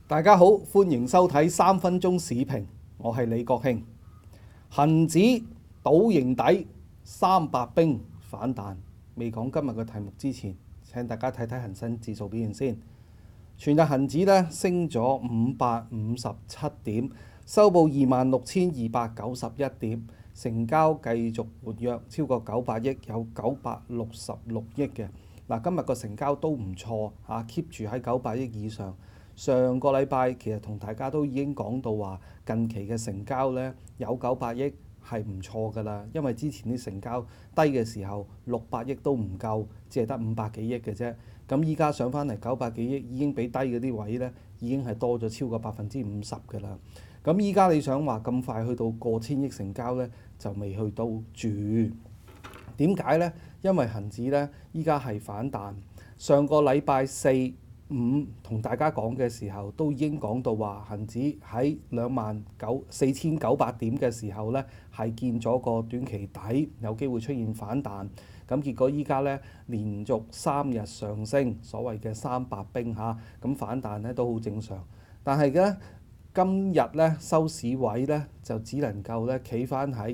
大家好，歡迎收睇3分鐘視頻，我係李國慶。恒指倒形底300兵反彈，未講今日嘅題目之前，請大家睇睇恒生指數表現先。全日恒指咧升咗557點，收報26,291點，成交繼續活躍，超過900億，有966億嘅。嗱，今日個成交都唔錯嚇，keep 住喺900億以上。上個禮拜其實同大家都已經講到話，近期嘅成交咧有900億係唔錯㗎啦，因為之前啲成交低嘅時候600億都唔夠，只係得500幾億嘅啫。咁依家上翻嚟900幾億，已經比低嗰啲位咧已經係多咗超過50%㗎啦。咁依家你想話咁快去到過千億成交咧，就未去到住。點解咧？因為恒指咧依家係反彈。上個禮拜4、5同大家講嘅時候，都已經講到話恒指喺24,900點嘅時候咧，係見咗個短期底，有機會出現反彈。咁結果依家咧連續3日上升，所謂嘅300兵嚇，咁反彈咧都好正常。但係咧今日咧收市位咧就只能夠咧企翻喺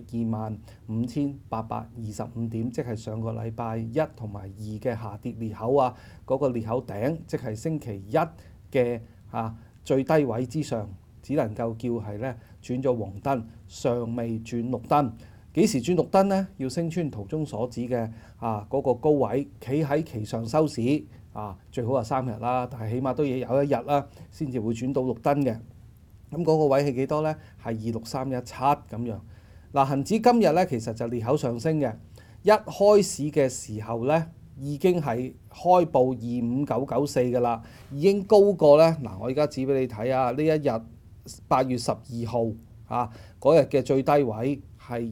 25,825點，即係上個禮拜1同埋2嘅下跌裂口啊，嗰個裂口頂，即係星期1嘅最低位之上，只能夠叫係咧轉咗黃燈，尚未轉綠燈。幾時轉綠燈呢？要升穿圖中所指嘅嗰個高位，企喺其上收市最好係3日啦，但係起碼都要有1日啦，先至會轉到綠燈嘅。咁嗰個位係幾多呢？係26317咁樣。嗱，恒指今日咧其實就裂口上升嘅，一開市嘅時候咧已經係開報25994㗎啦，已經高過咧嗱，我而家指俾你睇啊，呢一日8月12號嗰日嘅最低位係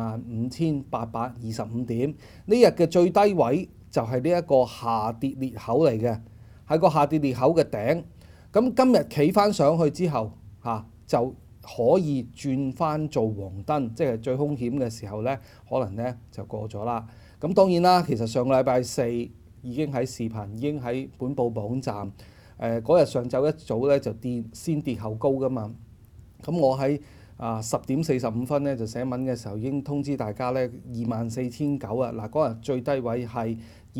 25,825點，呢日嘅最低位就係呢一個下跌裂口嚟嘅，係個下跌裂口嘅頂。咁今日企翻上去之後就可以轉翻做黃燈，即係最兇險嘅時候咧，可能咧就過咗啦。咁當然啦，其實上個禮拜4已經喺視頻，已經喺本報網站。嗰日上晝一早咧就先跌後高㗎嘛。咁我喺10點45分咧就寫文嘅時候已經通知大家咧24,900啊。嗱，嗰日最低位係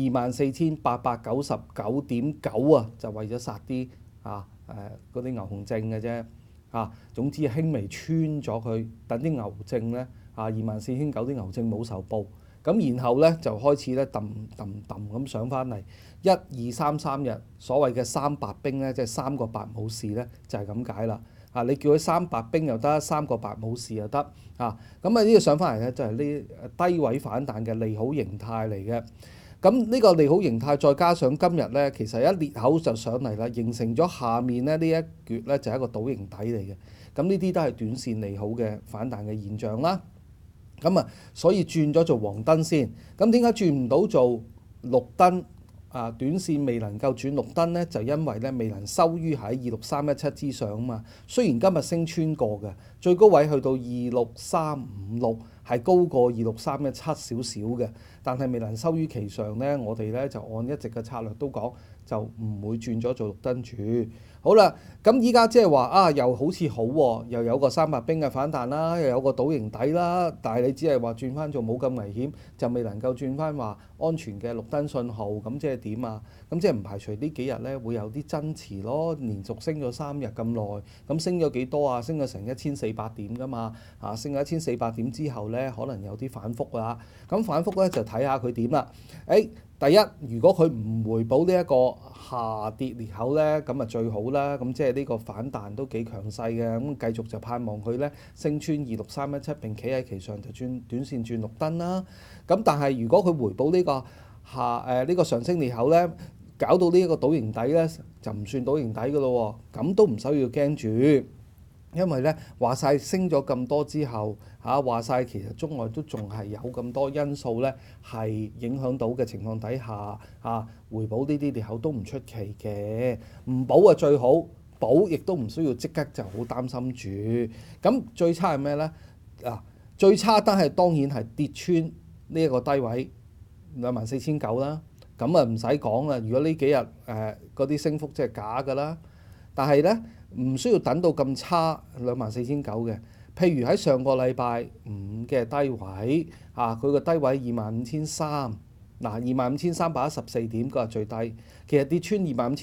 24,899.9啊，就為咗殺啲嗰啲牛熊證嘅啫。總之輕微穿咗佢，等啲牛證咧24,900啲牛證冇受報，咁然後咧就開始咧揼咁上翻嚟，1、2、3、3日所謂嘅300兵咧，即係3個8冇事咧，就係咁解啦。你叫佢300兵又得，3個8冇事又得咁呢個上翻嚟咧就係呢低位反彈嘅利好形態嚟嘅。咁呢個利好形態再加上今日咧，其實一裂口就上嚟啦，形成咗下面咧呢一橛咧就係一個倒形底嚟嘅。咁呢啲都係短線利好嘅反彈嘅現象啦。咁所以轉咗做黃燈先。咁點解轉唔到做綠燈？短線未能夠轉綠燈咧，就因為咧未能收於喺26317之上啊嘛。雖然今日升穿過嘅，最高位去到26356，係高過26317少少嘅，但係未能收於其上咧，我哋咧就按一直嘅策略都講，就唔會轉咗做綠燈住。好啦，咁依家即係話又好似好喎，又有個300兵嘅反彈啦，又有個倒形底啦，但係你只係話轉翻做冇咁危險，就未能夠轉翻話安全嘅綠燈信號，咁即係點啊？咁即係唔排除呢幾日咧會有啲增持咯，連續升咗3日咁耐，咁升咗幾多啊？升咗成1400點噶嘛，升咗1400點之後咧，可能有啲反覆啦。咁反覆咧就睇下佢點啦。第一，如果佢唔回補呢一個下跌裂口咧，咁最好啦。咁即係呢個反彈都幾強勢嘅，咁繼續就盼望佢咧升穿26317並企喺其上就轉短線轉綠燈啦。咁但係如果佢回補呢個呢個上升裂口咧，搞到呢一個倒形底咧，就唔算倒形底㗎咯喎，咁都唔需要驚住。因為咧話晒升咗咁多之後話晒其實中外都仲係有咁多因素咧係影響到嘅情況底下回補呢啲裂口都唔出奇嘅，唔補最好，補亦都唔需要即刻就好擔心住。咁最差係咩咧？最差當然係跌穿呢一個低位24,900啦。咁唔使講啦，如果呢幾日嗰啲升幅即係假㗎啦。但係咧唔需要等到咁差24,900嘅。譬如喺上個禮拜五嘅低位佢個低位25,300，嗱25,314點嗰日最低，其實跌穿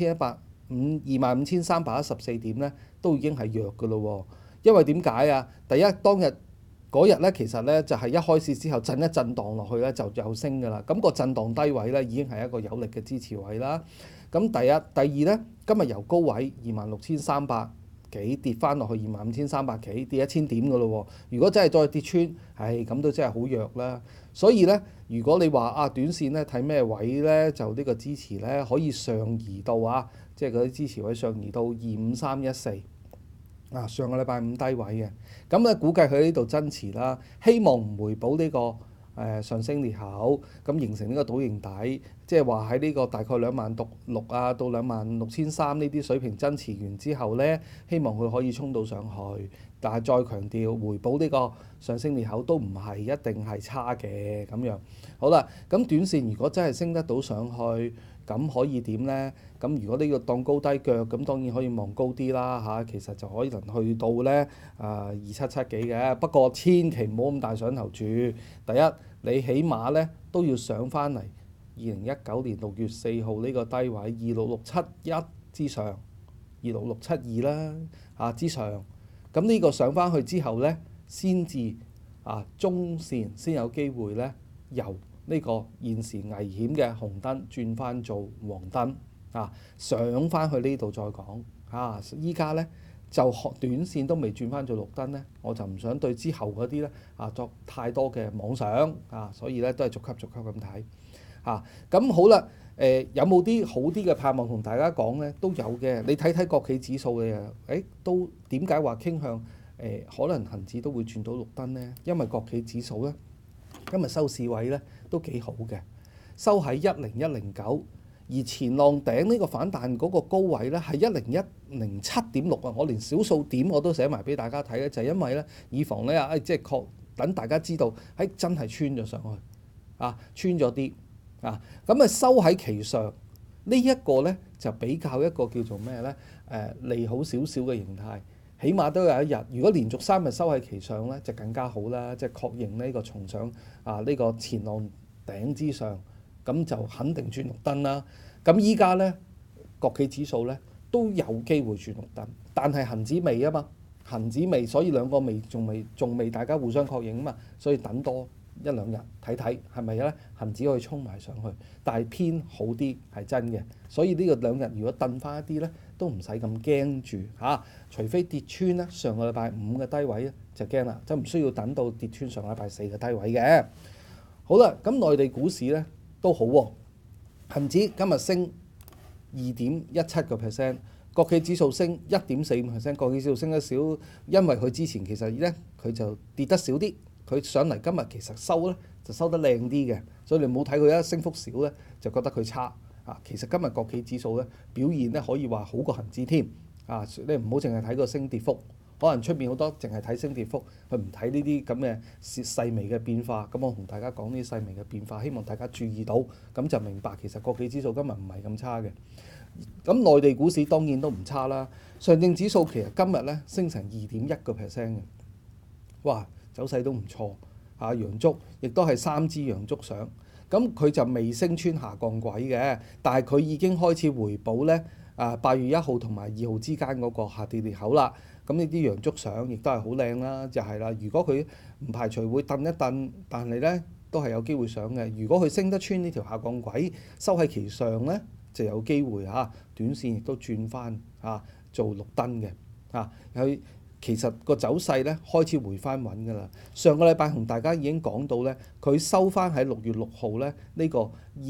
25,314點咧都已經係弱㗎咯喎。因為點解啊？第一當日嗰日咧，其實咧就係一開市之後震一震盪落去咧就有升㗎啦。咁個震盪低位咧已經係一個有力嘅支持位啦。咁第二咧，今日由高位26,300幾跌翻落去25,300幾，跌1000點㗎咯喎。如果真係再跌穿，咁都真係好弱啦。所以咧，如果你話短線咧睇咩位咧，就呢個支持咧可以上移到即係嗰啲支持位上移到25314。上個禮拜五低位嘅，咁咧估計佢喺呢度增持啦，希望唔回補呢個上升裂口，咁形成呢個倒形底，即係話喺呢個大概26,600到26,300呢啲水平增持完之後咧，希望佢可以衝到上去，但係再強調回補呢個上升裂口都唔係一定係差嘅咁樣。好啦，咁短線如果真係升得到上去，咁可以點呢？咁如果呢個當高低腳，咁當然可以望高啲啦其實就可以能去到咧277幾嘅。不過千祈唔好咁大想頭住。第一，你起碼咧都要上翻嚟2019年6月4號呢個低位26671之上，26672啦之上。咁呢個上翻去之後咧，先至中線先有機會咧由呢個現時危險嘅紅燈轉翻做黃燈上翻去呢度再講依家咧就短線都未轉翻做綠燈咧，我就唔想對之後嗰啲咧作太多嘅妄想所以咧都係逐級咁睇咁好啦。有冇啲好啲嘅盼望同大家講咧？都有嘅。你睇睇國企指數嘅都點解話傾向可能恆指都會轉到綠燈咧？因為國企指數咧今日收市位咧都幾好嘅，收喺10109，而前浪頂呢個反彈嗰個高位咧係10107.6我連小數點我都寫埋俾大家睇咧，就係因為咧以防咧即係等大家知道真係穿咗上去穿咗啲咁收喺其上呢一個咧就比較一個叫做咩咧利好少少嘅形態。起碼都有一日，如果連續3日收喺其上咧，就更加好啦。即係確認呢個重上呢個前浪頂之上，咁就肯定轉綠燈啦。咁依家咧國企指數咧都有機會轉綠燈，但係恆指未嘛，恆指未，所以兩個仲未大家互相確認嘛，所以等多1-2日睇睇係咪咧恆指可以衝埋上去，但係偏好啲係真嘅。所以呢個2日如果燉翻一啲咧，都唔使咁驚住除非跌穿咧上個禮拜五嘅低位咧就驚啦，就唔需要等到跌穿上個禮拜4嘅低位嘅。好啦，咁內地股市咧都好喎，恆指今日升2.17%，國企指數升1.45%，國企指數升得少，因為佢之前其實咧佢就跌得少啲，佢上嚟今日其實收咧就收得靚啲嘅，所以你冇睇佢一升幅少咧就覺得佢差。其實今日國企指數咧表現咧可以話好過恆指添你唔好淨係睇個升跌幅，可能出面好多淨係睇升跌幅，佢唔睇呢啲咁嘅細微嘅變化。咁我同大家講呢啲細微嘅變化，希望大家注意到，咁就明白其實國企指數今日唔係咁差嘅。咁內地股市當然都唔差啦，上證指數其實今日咧升成2.1%嘅，哇，走勢都唔錯陽燭亦都係3支陽燭上。咁佢就未升穿下降軌嘅，但係佢已經開始回補咧8月1號同埋2號之間嗰個下跌裂口啦。咁呢啲陽燭上亦都係好靚啦，就係啦。如果佢唔排除會蹬一蹬，但係咧都係有機會上嘅。如果佢升得穿呢條下降軌，收喺其上咧，就有機會短線亦都轉翻做綠燈嘅佢。其實個走勢咧開始回翻穩㗎啦。上個禮拜同大家已經講到咧，佢收翻喺6月6號咧呢個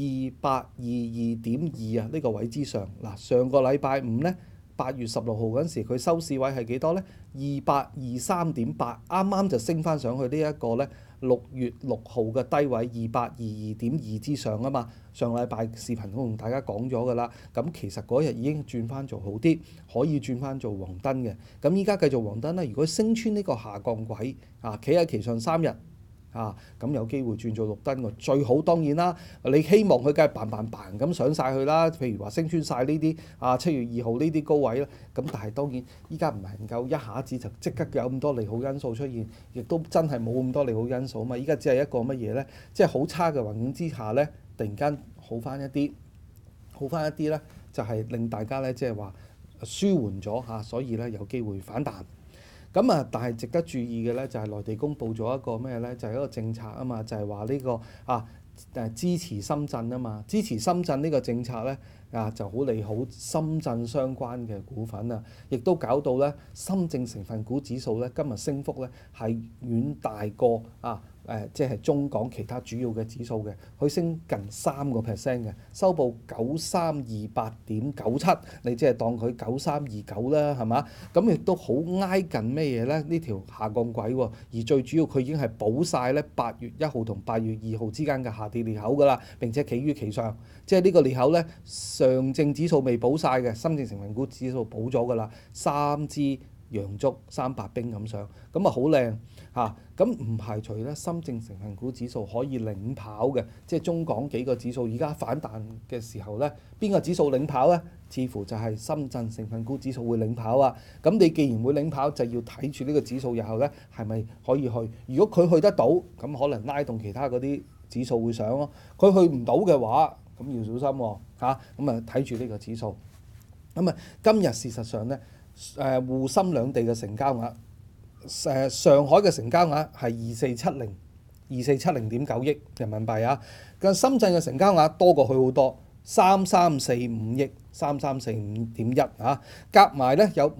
2822.2呢個位之上。上個禮拜五咧8月16號嗰陣時，佢收市位係幾多咧？2823.8，啱啱就升翻上去呢一個咧6月6號嘅低位2822.2之上啊嘛。上個禮拜視頻都同大家講咗㗎啦。咁其實嗰日已經轉翻做好啲，可以轉翻做黃燈嘅。咁依家繼續黃燈啦。如果升穿呢個下降軌企喺其上3日咁有機會轉做綠燈喎。最好當然啦，你希望佢梗係嘭咁上晒去啦。譬如話升穿晒呢啲7月2號呢啲高位啦。咁但係當然依家唔係能夠一下子就即刻有咁多利好因素出現，亦都真係冇咁多利好因素啊嘛。依家只係一個乜嘢呢？即係好差嘅環境之下呢，突然間好翻一啲呢，就係令大家呢，即係話舒緩咗所以呢，有機會反彈。但係值得注意嘅呢，就係內地公布咗一個咩呢？就係一個政策啊嘛，就係話呢個支持深圳啊嘛，支持深圳呢個政策呢，就好利好深圳相關嘅股份啊，亦都搞到呢深證成分股指數呢，今日升幅呢係遠大過即係中港其他主要嘅指數嘅，佢升近3%嘅，收報9328.97，你即係當佢9329啦，係嘛？咁亦都好挨近咩嘢呢？呢條下降軌喎，而最主要佢已經係補晒呢8月1號同8月2號之間嘅下跌裂口㗎啦，並且企於其上，即係呢個裂口呢，上證指數未補晒嘅，深證成分股指數補咗㗎啦，3支陽燭300兵咁上，咁好靚嚇。咁唔排除咧，深證成分股指數可以領跑嘅，即係中港幾個指數而家反彈嘅時候咧，邊個指數領跑咧？似乎就係深圳成分股指數會領跑啊！咁你既然會領跑，就要睇住呢個指數日後咧係咪可以去？如果佢去得到，咁可能拉動其他嗰啲指數會上咯。佢去唔到嘅話，咁要小心喎嚇。咁睇住呢個指數。今日事實上咧，滬深兩地嘅成交額。上海嘅成交額係2470.9億人民幣啊，深圳嘅成交額多過佢好多，3345億，3345.1啊，夾埋咧有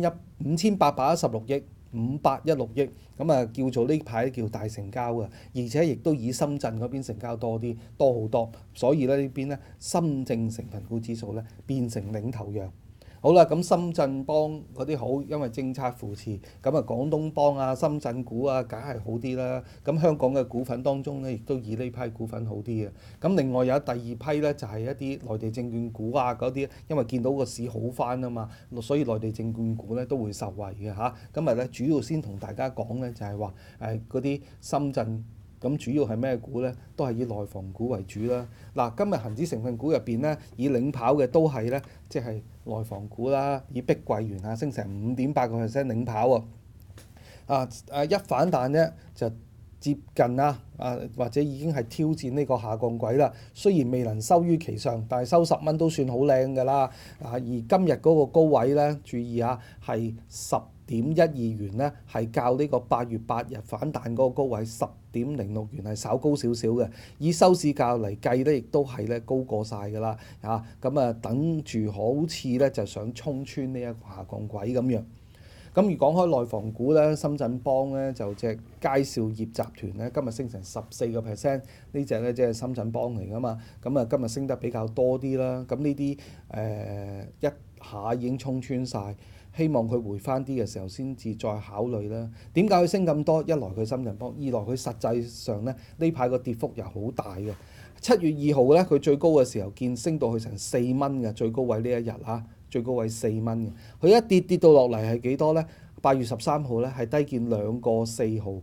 5816億，516億，叫做呢排叫大成交嘅，而且亦都以深圳嗰邊成交多好多，所以咧呢邊咧深證成分股指數咧變成領頭羊。好啦，咁深圳幫嗰啲好，因為政策扶持，廣東幫深圳股梗係好啲啦。咁香港嘅股份當中咧，亦都以呢批股份好啲嘅。咁另外有第二批咧，就係一啲內地證券股嗰啲，因為見到個市好翻啊嘛，所以內地證券股咧都會受惠嘅嚇。今日咧主要先同大家講咧，就係話嗰啲深圳。咁主要係咩股呢？都係以內房股為主啦。今日恒指成分股入邊呢，以領跑嘅都係呢，即係內房股啦，以碧桂園升成5.8%領跑喎。一反彈呢，就接近或者已經係挑戰呢個下降軌啦。雖然未能收於其上，但係收10蚊都算好靚㗎啦。而今日嗰個高位呢，注意係10.12元呢，係較呢個8月8日反彈嗰個高位10.06元係稍高少少嘅，以收市價嚟計咧，亦都係咧高過晒㗎啦等住好似咧就想衝穿呢一個下降軌咁樣。咁而講開內房股咧，深圳幫咧就隻佳兆業集團咧今日升成14%，呢隻咧即係深圳幫嚟㗎嘛。今日升得比較多啲啦。咁呢啲一下已經衝穿晒。希望佢回翻啲嘅時候先至再考慮啦。點解佢升咁多？一來佢深圳幫，二來佢實際上咧呢排個跌幅又好大嘅。7月2號咧佢最高嘅時候見升到去成4蚊嘅最高位呢一日最高位4蚊嘅。佢一跌到落嚟係幾多呢？8月13號咧係低見2個4毫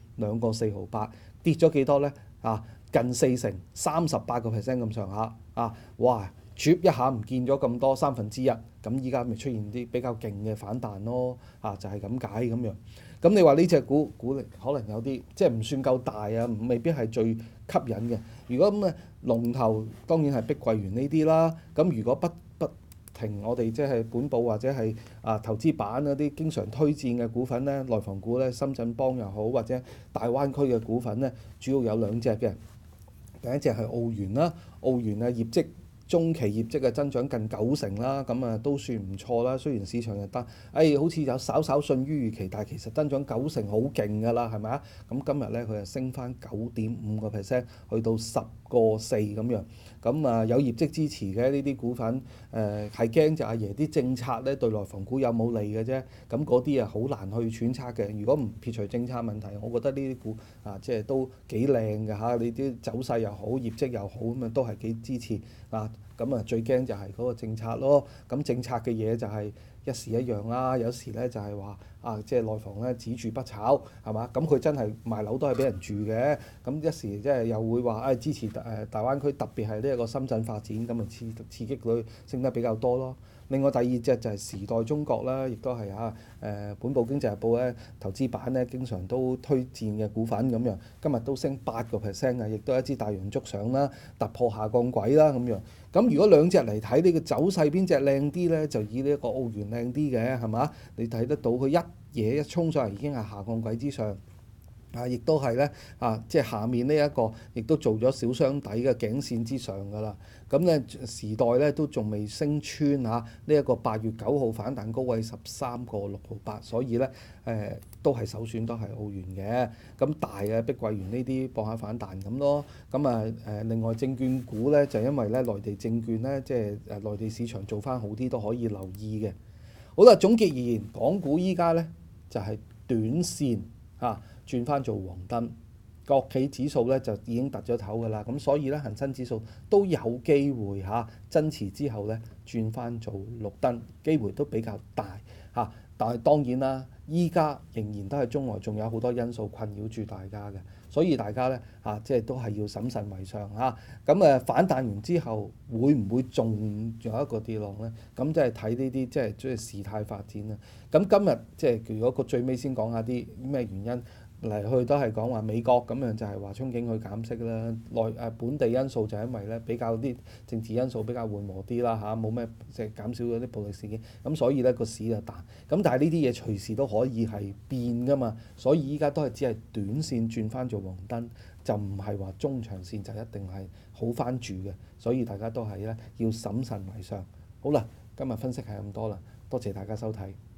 8，跌咗幾多呢？近40%，38%咁上下哇！啜一下唔見咗咁多1/3，咁依家咪出現啲比較勁嘅反彈咯，就係咁解咁樣。咁你話呢隻股力可能有啲即係唔算夠大未必係最吸引嘅。如果咁龍頭當然係碧桂園呢啲啦。咁如果不停我哋即係本部或者係投資版嗰啲經常推薦嘅股份咧，內房股咧，深圳幫又好或者大灣區嘅股份咧，主要有2隻嘅。第一隻係澳元啦，澳元業績。中期業績嘅增長近90%啦，都算唔錯啦。雖然市場又得，好似有稍稍遜於預期，但係其實增長90%好勁㗎啦，係咪啊？咁今日咧佢就升翻9.5%，去到10個4咁樣。有業績支持嘅呢啲股份，係驚就阿爺啲政策咧對內房股有冇利嘅啫。咁嗰啲好難去揣測嘅。如果唔撇除政策問題，我覺得呢啲股即係都幾靚嘅你啲走勢又好，業績又好，都係幾支持最驚就係嗰個政策咯。咁政策嘅嘢就係一時一樣啦，有時咧就係話即係內房咧只住不炒係嘛？咁佢真係賣樓都係俾人住嘅，咁一時即係又會話支持大灣區，特別係呢一個深圳發展，咁咪刺激佢升得比較多咯。另外第二隻就係時代中國啦，亦都係本報經濟日報咧投資版咧經常都推薦嘅股份咁樣，今日都升8%嘅，亦都一支大陽燭上啦，突破下降軌啦咁樣。咁如果兩隻嚟睇呢個走勢邊隻靚啲咧，就以呢一個澳元靚啲嘅係嘛？你睇得到佢一嘢一衝上嚟已經係下降軌之上。亦都係咧即係下面呢一個，亦都做咗小雙底嘅頸線之上㗎啦。咁咧時代咧都仲未升穿呢一個8月9號反彈高位13.668，所以咧都係首選都係澳元嘅。咁大嘅碧桂園呢啲博下反彈咁咯。咁另外證券股咧就因為咧內地證券咧即係內地市場做翻好啲都可以留意嘅。好啦，總結而言，港股依家咧就係短線轉翻做黃燈，國企指數咧就已經突咗頭㗎啦，咁所以咧恒生指數都有機會增持之後咧轉翻做綠燈，機會都比較大但係當然啦，依家仍然都係中外仲有好多因素困擾住大家嘅，所以大家咧即係都係要審慎為上咁反彈完之後會唔會仲有一個跌浪咧？咁即係睇呢啲即係事態發展啦。咁今日即係如果個最尾先講下啲咩原因。嚟去都係講話美國咁樣就係話憧憬佢減息啦，本地因素就係因為咧比較啲政治因素比較緩和啲啦冇咩即係減少嗰啲暴力事件，咁所以咧個市就彈。咁但係呢啲嘢隨時都可以係變噶嘛，所以依家都係只係短線轉翻做黃燈，就唔係話中長線就一定係好翻住嘅，所以大家都係咧要審慎為上。好啦，今日分析係咁多啦，多謝大家收睇。